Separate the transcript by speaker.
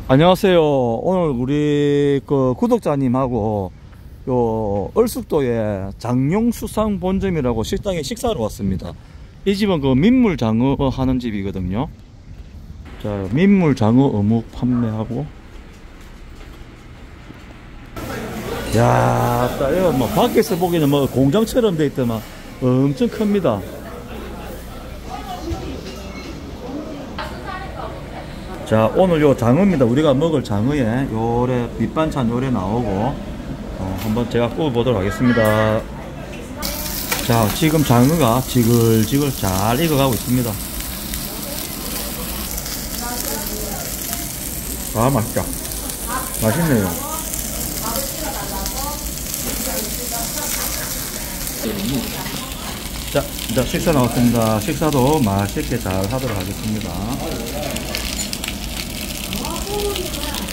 Speaker 1: 안녕하세요. 오늘 우리 구독자님하고 요 얼숙도에 장용수상본점이라고 식당에 식사하러 왔습니다. 이 집은 민물장어 하는 집이거든요. 자, 민물장어 어묵 판매하고. 야, 이거 뭐 밖에서 보기에는 뭐 공장처럼 돼 있더만 엄청 큽니다. 자, 오늘 요 장어입니다. 우리가 먹을 장어에 요래 밑반찬 요래 나오고 한번 제가 구워보도록 하겠습니다. 자, 지금 장어가 지글지글 잘 익어가고 있습니다. 아, 맛있다. 맛있네요. 자, 이제 식사 나왔습니다. 식사도 맛있게 잘 하도록 하겠습니다.